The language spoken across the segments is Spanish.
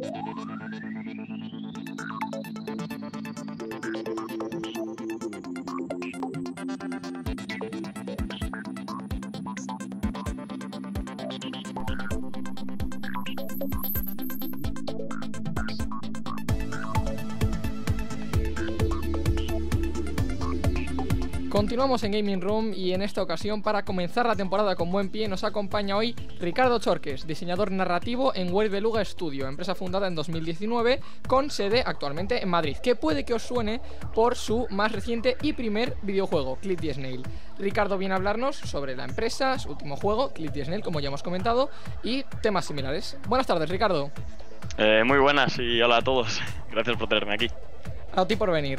Continuamos en Gaming Room y en esta ocasión, para comenzar la temporada con buen pie, nos acompaña hoy Ricardo Chorques, diseñador narrativo en Web Beluga Studio, empresa fundada en 2019 con sede actualmente en Madrid, que puede que os suene por su más reciente y primer videojuego, Clip the Snail. Ricardo viene a hablarnos sobre la empresa, su último juego, Clip the Snail, como ya hemos comentado, y temas similares. Buenas tardes, Ricardo. Muy buenas y hola a todos. Gracias por tenerme aquí. A ti por venir.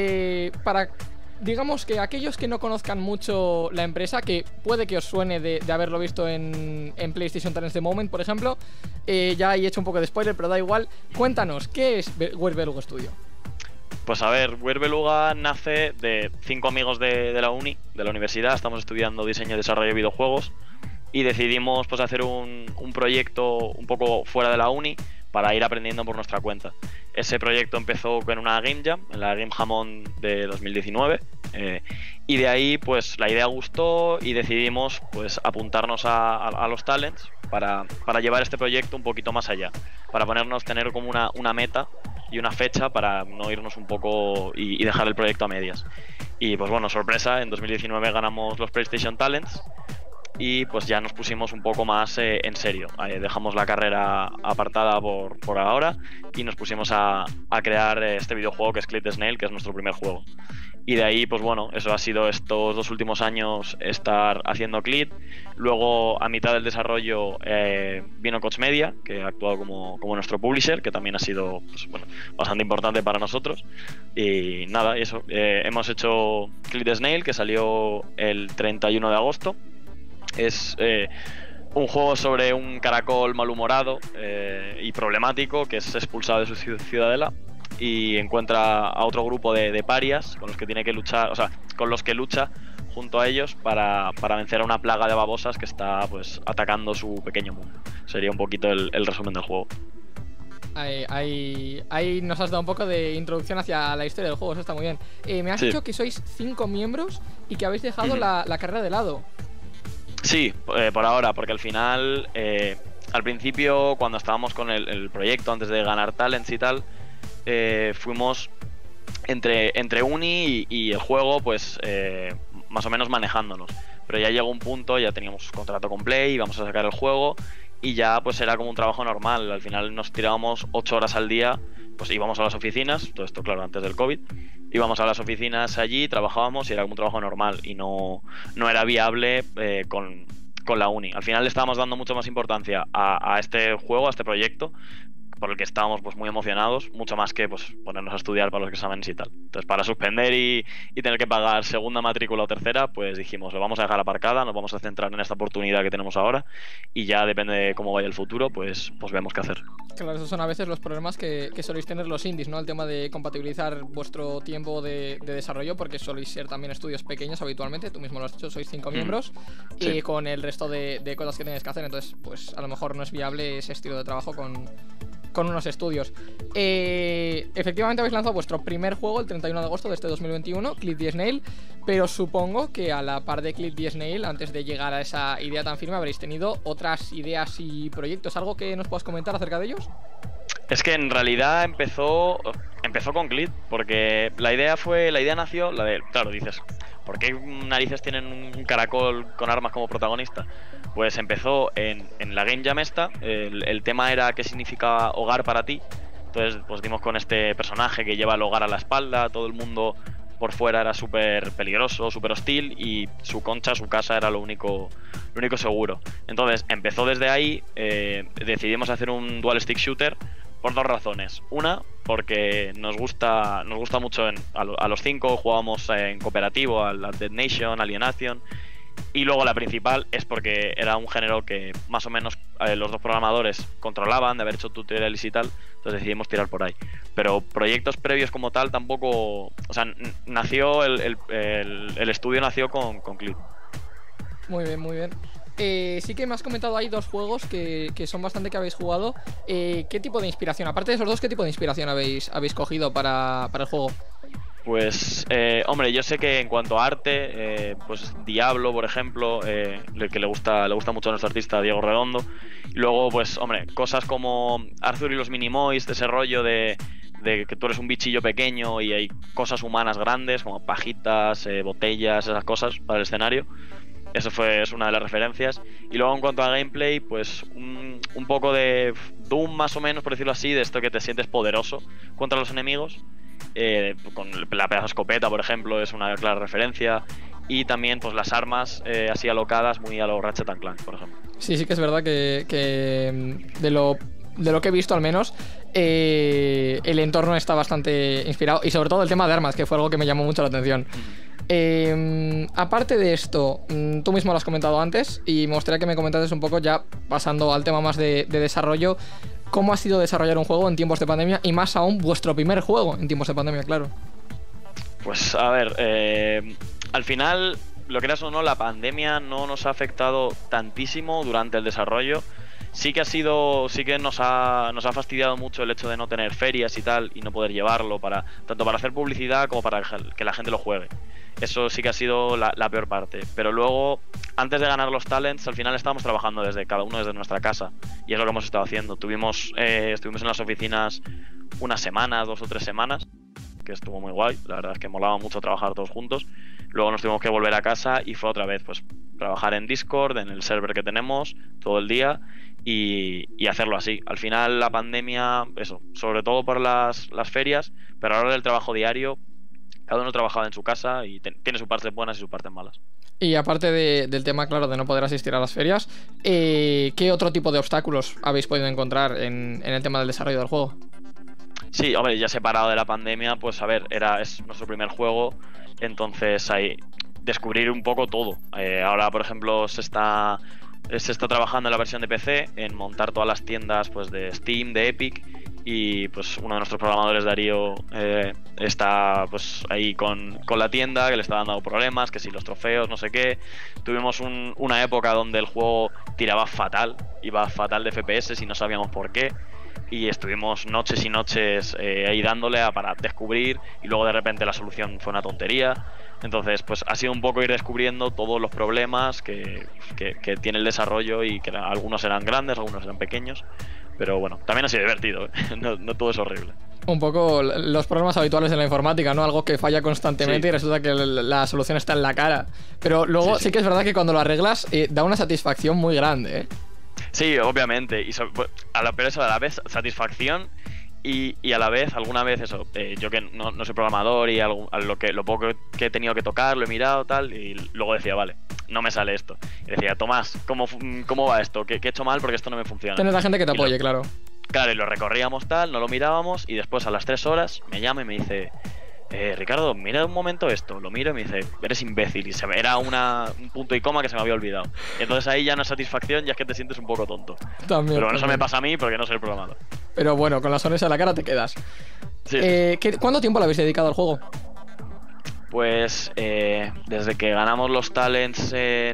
Digamos que aquellos que no conozcan mucho la empresa, que puede que os suene de haberlo visto en PlayStation Talents The Moment, por ejemplo, ya he hecho un poco de spoiler, pero da igual. Cuéntanos, ¿qué es Web Beluga Studio? Pues a ver, Web Beluga nace de 5 amigos de la uni, de la universidad. Estamos estudiando diseño y desarrollo de videojuegos y decidimos pues hacer un proyecto un poco fuera de la uni para ir aprendiendo por nuestra cuenta. Ese proyecto empezó con una Game Jam, en la Game Jamón de 2019, y de ahí pues la idea gustó y decidimos pues apuntarnos a los talents para llevar este proyecto un poquito más allá, para tener como una meta y una fecha para no irnos un poco y dejar el proyecto a medias. Y pues bueno, sorpresa, en 2019 ganamos los PlayStation Talents y pues ya nos pusimos un poco más en serio. Dejamos la carrera apartada por ahora y nos pusimos a crear este videojuego que es Clip the Snail, que es nuestro primer juego. Y de ahí, pues bueno, eso ha sido estos 2 últimos años estar haciendo Clip. Luego, a mitad del desarrollo, vino Koch Media, que ha actuado como nuestro publisher, que también ha sido pues, bueno, bastante importante para nosotros. Y nada, eso. Hemos hecho Clip the Snail, que salió el 31 de agosto. Es un juego sobre un caracol malhumorado y problemático que es expulsado de su ciudadela y encuentra a otro grupo de parias con los que tiene que luchar, o sea, con los que lucha junto a ellos para vencer a una plaga de babosas que está pues atacando su pequeño mundo. Sería un poquito el resumen del juego. Ahí nos has dado un poco de introducción hacia la historia del juego, eso está muy bien. Me has dicho que sois 5 miembros y que habéis dejado la carrera de lado. Sí, por ahora, porque al final, al principio, cuando estábamos con el proyecto, antes de ganar talents y tal, fuimos entre uni y el juego, pues más o menos manejándonos. Pero ya llegó un punto, ya teníamos contrato con Play, íbamos a sacar el juego y ya pues era como un trabajo normal. Al final nos tirábamos 8 horas al día, pues íbamos a las oficinas, todo esto claro antes del COVID. Íbamos a las oficinas allí, trabajábamos y era como un trabajo normal y no era viable con la uni. Al final le estábamos dando mucho más importancia a este juego, a este proyecto, por el que estábamos pues muy emocionados, mucho más que pues ponernos a estudiar para los exámenes y tal. Entonces para suspender y tener que pagar segunda matrícula o tercera, pues dijimos, lo vamos a dejar aparcada, nos vamos a centrar en esta oportunidad que tenemos ahora y ya depende de cómo vaya el futuro, pues vemos qué hacer. Claro, esos son a veces los problemas que soléis tener los indies, ¿no? El tema de compatibilizar vuestro tiempo de desarrollo, porque soléis ser también estudios pequeños habitualmente, tú mismo lo has dicho, sois 5 miembros, sí. Y con el resto de cosas que tenéis que hacer, entonces pues a lo mejor no es viable ese estilo de trabajo con unos estudios. Efectivamente habéis lanzado vuestro primer juego el 31 de agosto de este 2021, Clip the Snail, pero supongo que a la par de Clip the Snail, antes de llegar a esa idea tan firme, habréis tenido otras ideas y proyectos. ¿Algo que nos puedas comentar acerca de ellos? Es que en realidad empezó con Clip, porque la idea nació, claro, dices, ¿por qué narices tienen un caracol con armas como protagonista? Pues empezó en la Game Jam esta, el tema era qué significa hogar para ti. Entonces pues dimos con este personaje que lleva el hogar a la espalda, todo el mundo por fuera era súper peligroso, súper hostil y su concha, su casa era lo único seguro. Entonces empezó desde ahí, decidimos hacer un dual stick shooter por 2 razones. Una, porque nos gusta mucho a los 5, jugábamos en cooperativo al Dead Nation, Alienation. Y luego la principal es porque era un género que más o menos los 2 programadores controlaban de haber hecho tutoriales y tal, entonces decidimos tirar por ahí. Pero proyectos previos como tal tampoco, o sea, nació el estudio nació con Clip. Muy bien, muy bien. Sí que me has comentado ahí 2 juegos que son bastante que habéis jugado. ¿Qué tipo de inspiración? Aparte de esos 2, ¿qué tipo de inspiración habéis cogido para el juego? Pues, hombre, yo sé que en cuanto a arte, pues Diablo, por ejemplo, que le gusta mucho a nuestro artista Diego Redondo. Y luego, pues, hombre, cosas como Arthur y los Minimoys, de ese rollo de que tú eres un bichillo pequeño y hay cosas humanas grandes, como pajitas, botellas, esas cosas para el escenario. Es una de las referencias. Y luego en cuanto a gameplay, pues un poco de Doom más o menos, por decirlo así, de esto que te sientes poderoso contra los enemigos. Con la pedazo de escopeta, por ejemplo, es una clara referencia. Y también pues las armas así alocadas, muy a lo Ratchet & Clank, por ejemplo. Sí, sí que es verdad que de lo que he visto al menos, el entorno está bastante inspirado. Y sobre todo el tema de armas, que fue algo que me llamó mucho la atención. Aparte de esto, tú mismo lo has comentado antes y me gustaría que me comentases un poco, ya pasando al tema más de desarrollo, cómo ha sido desarrollar un juego en tiempos de pandemia y más aún vuestro primer juego en tiempos de pandemia, claro. Pues a ver, al final, lo que era o no, la pandemia no nos ha afectado tantísimo durante el desarrollo. Sí que nos ha fastidiado mucho el hecho de no tener ferias y tal y no poder llevarlo tanto para hacer publicidad como para que la gente lo juegue. Eso sí que ha sido la peor parte. Pero luego, antes de ganar los talents, al final estábamos trabajando cada uno desde nuestra casa. Y es lo que hemos estado haciendo. Estuvimos en las oficinas unas semanas, 2 o 3 semanas, que estuvo muy guay. La verdad es que molaba mucho trabajar todos juntos. Luego nos tuvimos que volver a casa y fue otra vez pues trabajar en Discord, en el server que tenemos, todo el día. Y hacerlo así. Al final la pandemia, eso, sobre todo por las ferias, pero ahora del trabajo diario, cada uno trabajaba en su casa y tiene sus partes buenas y sus partes malas. Y aparte del tema, claro, de no poder asistir a las ferias, ¿qué otro tipo de obstáculos habéis podido encontrar en el tema del desarrollo del juego? Sí, hombre, ya separado de la pandemia, pues a ver, es nuestro primer juego, entonces hay descubrir un poco todo. Ahora, por ejemplo, se está trabajando en la versión de PC, en montar todas las tiendas pues de Steam, de Epic, y pues uno de nuestros programadores, Darío, está pues ahí con la tienda, que le está dando problemas, que si los trofeos, no sé qué. Tuvimos una época donde el juego tiraba fatal, iba fatal de FPS y no sabíamos por qué. Y estuvimos noches y noches ahí dándole para descubrir, y luego de repente la solución fue una tontería. Entonces pues ha sido un poco ir descubriendo todos los problemas que tiene el desarrollo, y que algunos eran grandes, algunos eran pequeños, pero bueno, también ha sido divertido, ¿eh? No todo es horrible. Un poco los problemas habituales de la informática, ¿no? Algo que falla constantemente, sí. Y resulta que la solución está en la cara. Pero luego sí que es verdad que cuando lo arreglas da una satisfacción muy grande, ¿eh? Sí, obviamente. Y a la vez satisfacción y a la vez, alguna vez eso, yo que no soy programador y lo poco que he tenido que tocar, lo he mirado tal, y luego decía, vale, no me sale esto. Y decía, Tomás, ¿cómo va esto? ¿Qué he hecho mal? Porque esto no me funciona. Tienes la gente que te apoye, claro. Claro, y lo recorríamos tal, no lo mirábamos, y después a las 3 horas me llama y me dice, Ricardo, mira un momento esto. Lo miro y me dice, eres imbécil. Y era un punto y coma que se me había olvidado. Y entonces ahí ya no es satisfacción, ya es que te sientes un poco tonto. También, pero bueno, eso me pasa a mí porque no soy programador. Pero bueno, con la sonrisa en la cara te quedas. Sí. ¿Cuánto tiempo le habéis dedicado al juego? Pues desde que ganamos los talents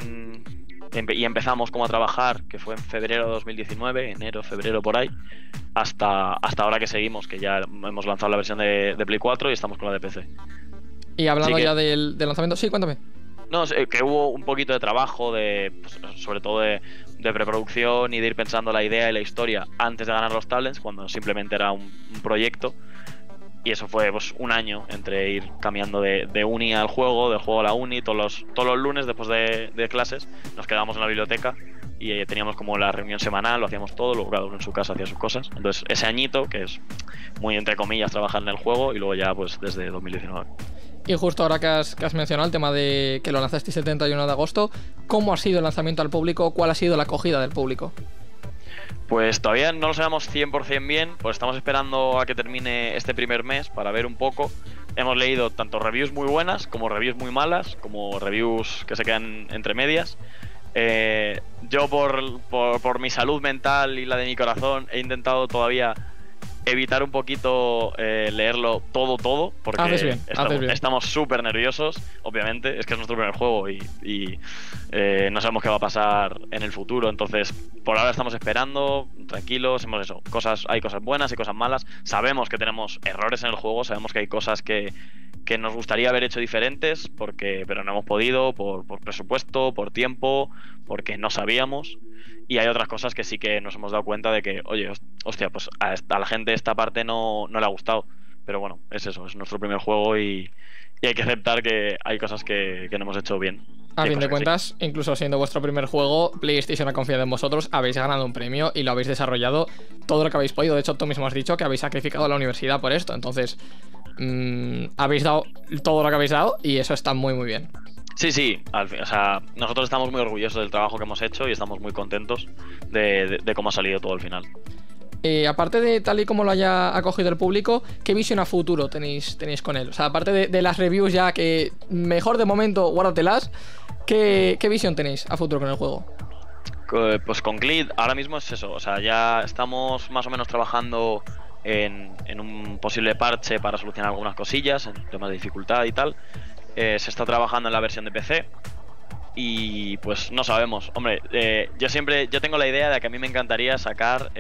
y empezamos como a trabajar, que fue en febrero de 2019, enero, febrero por ahí, hasta ahora que seguimos, que ya hemos lanzado la versión de Play 4 y estamos con la de PC. Y hablando ya del lanzamiento, sí, cuéntame. No, que hubo un poquito de trabajo, pues, sobre todo de preproducción y de ir pensando la idea y la historia antes de ganar los talents, cuando simplemente era un proyecto. Y eso fue pues un año entre ir cambiando de uni al juego, del juego a la uni. Todos los lunes después de clases nos quedábamos en la biblioteca y teníamos como la reunión semanal, lo hacíamos todo, luego cada uno en su casa hacía sus cosas. Entonces ese añito, que es muy entre comillas trabajar en el juego, y luego ya pues desde 2019. Y justo ahora que has mencionado el tema de que lo lanzaste el 71 de agosto, ¿cómo ha sido el lanzamiento al público? ¿Cuál ha sido la acogida del público? Pues todavía no lo sabemos 100% bien, pues estamos esperando a que termine este primer mes para ver un poco. Hemos leído tanto reviews muy buenas, como reviews muy malas, como reviews que se quedan entre medias. Yo por mi salud mental y la de mi corazón he intentado todavía evitar un poquito leerlo todo, porque Haces bien. estamos súper nerviosos, obviamente, es que es nuestro primer juego y no sabemos qué va a pasar en el futuro, entonces por ahora estamos esperando, tranquilos, hay cosas buenas y cosas malas, sabemos que tenemos errores en el juego, sabemos que hay cosas que nos gustaría haber hecho diferentes, pero no hemos podido, por presupuesto, por tiempo, porque no sabíamos. Y hay otras cosas que sí que nos hemos dado cuenta de que, oye, hostia, pues a la gente esta parte no le ha gustado. Pero bueno, es eso, es nuestro primer juego y hay que aceptar que hay cosas que no hemos hecho bien. A fin de cuentas, incluso siendo vuestro primer juego, PlayStation ha confiado en vosotros, habéis ganado un premio y lo habéis desarrollado todo lo que habéis podido. De hecho, tú mismo has dicho que habéis sacrificado la universidad por esto. Entonces, habéis dado todo lo que habéis dado y eso está muy muy bien. Sí, o sea, nosotros estamos muy orgullosos del trabajo que hemos hecho y estamos muy contentos de cómo ha salido todo al final. Aparte de tal y como lo haya acogido el público, ¿qué visión a futuro tenéis con él? O sea, aparte de las reviews ya que mejor de momento guárdatelas, ¿qué visión tenéis a futuro con el juego? Pues con Glid ahora mismo es eso, o sea, ya estamos más o menos trabajando en un posible parche para solucionar algunas cosillas, en temas de dificultad y tal. Se está trabajando en la versión de PC y pues no sabemos. Hombre, yo tengo la idea de que a mí me encantaría sacar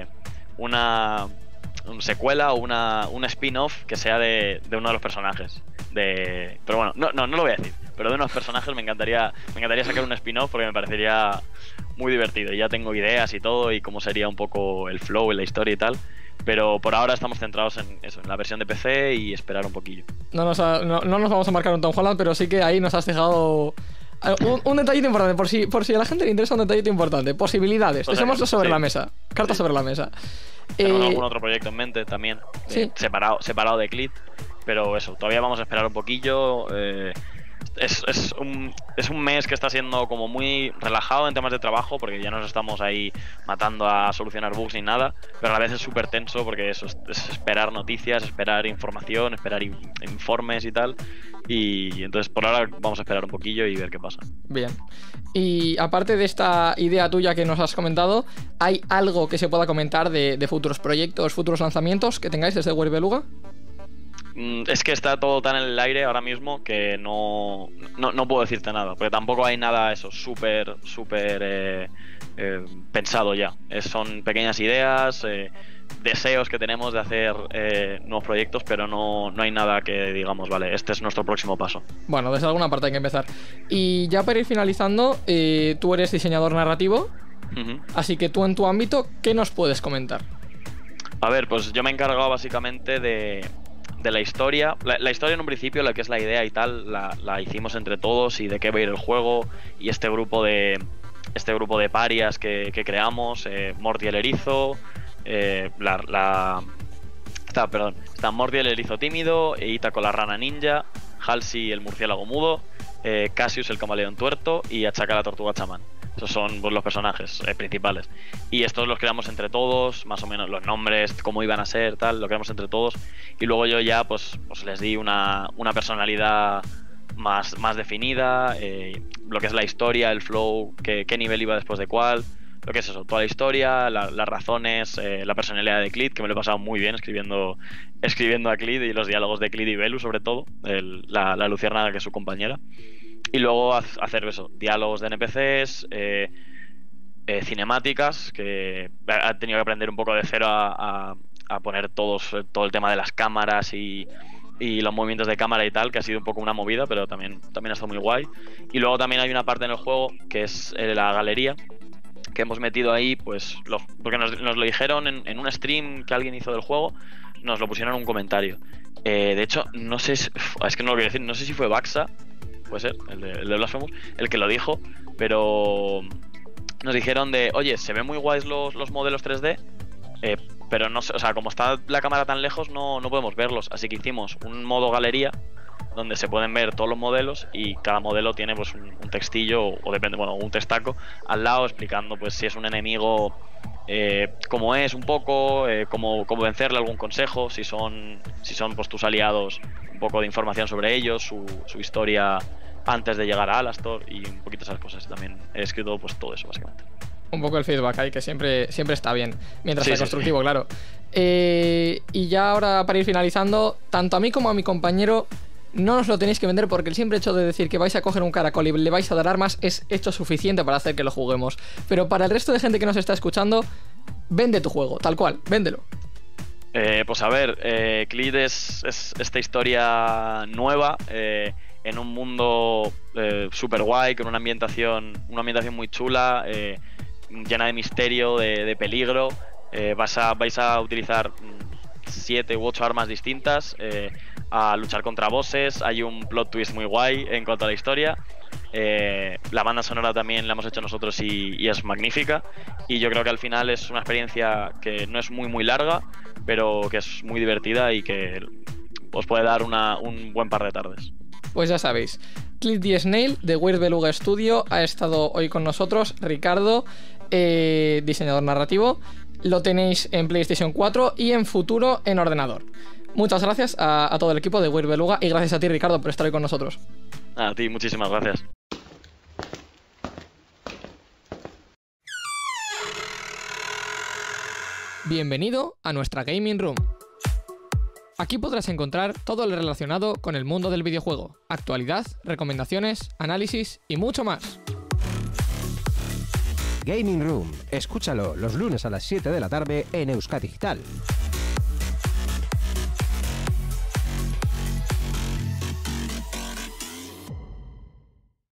una secuela o un spin-off que sea de uno de los personajes. Pero bueno, no lo voy a decir. Pero de unos personajes me encantaría sacar un spin-off porque me parecería muy divertido. Y ya tengo ideas y todo y cómo sería un poco el flow en la historia y tal. Pero por ahora estamos centrados en eso, en la versión de PC y esperar un poquillo. No nos vamos a marcar un Tom Holland, pero sí que ahí nos has dejado un detallito importante, por si a la gente le interesa un detallito importante. Posibilidades, dejémoslo sobre la mesa. Cartas sobre la mesa. Tenemos algún otro proyecto en mente también, sí. separado de Clit, pero eso, todavía vamos a esperar un poquillo. Es un mes que está siendo como muy relajado en temas de trabajo, porque ya no nos estamos ahí matando a solucionar bugs ni nada, pero a la vez es súper tenso porque eso es esperar noticias, esperar información, esperar informes y tal. Y entonces por ahora vamos a esperar un poquillo y ver qué pasa. Bien. Y aparte de esta idea tuya que nos has comentado, ¿hay algo que se pueda comentar de futuros proyectos, futuros lanzamientos que tengáis desde Web Beluga? Es que está todo tan en el aire ahora mismo que no puedo decirte nada, porque tampoco hay nada eso súper pensado ya. Son pequeñas ideas, deseos que tenemos de hacer nuevos proyectos, pero no hay nada que digamos, vale, este es nuestro próximo paso. Bueno, desde alguna parte hay que empezar. Y ya para ir finalizando, tú eres diseñador narrativo, así que tú en tu ámbito, ¿qué nos puedes comentar? A ver, pues yo me he encargado básicamente de la historia. La historia en un principio, la que es la idea y tal, la hicimos entre todos y de qué va a ir el juego y este grupo de parias que creamos, Morty el erizo, está Morty el erizo tímido, Ítaco la rana ninja, Halsey el murciélago mudo, Cassius el camaleón tuerto y Achaka la tortuga chamán. Esos son pues, los personajes principales. Y estos los creamos entre todos, más o menos los nombres, cómo iban a ser, tal, lo creamos entre todos. Y luego yo ya pues les di una personalidad más definida, lo que es la historia, el flow, qué nivel iba después de cuál, lo que es eso, toda la historia, las razones, la personalidad de Clit, que me lo he pasado muy bien escribiendo a Clit y los diálogos de Clit y Belu sobre todo, la luciérnaga que es su compañera. Y luego hacer eso, diálogos de NPCs, cinemáticas, que ha tenido que aprender un poco de cero a poner todo el tema de las cámaras y los movimientos de cámara y tal, que ha sido un poco una movida, pero también ha estado muy guay. Y luego también hay una parte en el juego que es la galería, que hemos metido ahí, pues, porque nos lo dijeron en un stream que alguien hizo del juego, nos lo pusieron en un comentario. De hecho, no sé, es que no lo voy a decir, no sé si fue Baxa, puede ser, el de Blasphemous, el que lo dijo, pero nos dijeron oye, se ven muy guays los modelos 3D, pero no sé, o sea, como está la cámara tan lejos no podemos verlos, así que hicimos un modo galería donde se pueden ver todos los modelos y cada modelo tiene pues un textillo o depende, bueno, un textaco al lado explicando pues si es un enemigo, cómo es un poco, cómo vencerle, algún consejo, si son pues tus aliados, un poco de información sobre ellos, su historia antes de llegar a Alastor y un poquito esas cosas. También he escrito pues todo eso básicamente. Un poco el feedback ahí, que siempre está bien, mientras sea constructivo, sí. claro. Y ya ahora, para ir finalizando, tanto a mí como a mi compañero, no nos lo tenéis que vender, porque el simple hecho de decir que vais a coger un caracol y le vais a dar armas es hecho suficiente para hacer que lo juguemos. Pero para el resto de gente que nos está escuchando, vende tu juego, tal cual, véndelo. Pues a ver, Clit es esta historia nueva en un mundo super guay, con una ambientación muy chula, llena de misterio, de peligro. Vais a utilizar 7 u 8 armas distintas, a luchar contra bosses. Hay un plot twist muy guay en cuanto a la historia. La banda sonora también la hemos hecho nosotros y es magnífica. Y yo creo que al final es una experiencia que no es muy larga, pero que es muy divertida y que os puede dar un buen par de tardes. Pues ya sabéis, Clit the Snail de Weird Beluga Studio ha estado hoy con nosotros. Ricardo, diseñador narrativo, lo tenéis en PlayStation 4 y en futuro en ordenador. Muchas gracias a todo el equipo de Weird Beluga, y gracias a ti, Ricardo, por estar hoy con nosotros. A ti, muchísimas gracias. Bienvenido a nuestra Gaming Room. Aquí podrás encontrar todo lo relacionado con el mundo del videojuego, actualidad, recomendaciones, análisis y mucho más. Gaming Room, escúchalo los lunes a las 7 de la tarde en Euskadi Digital.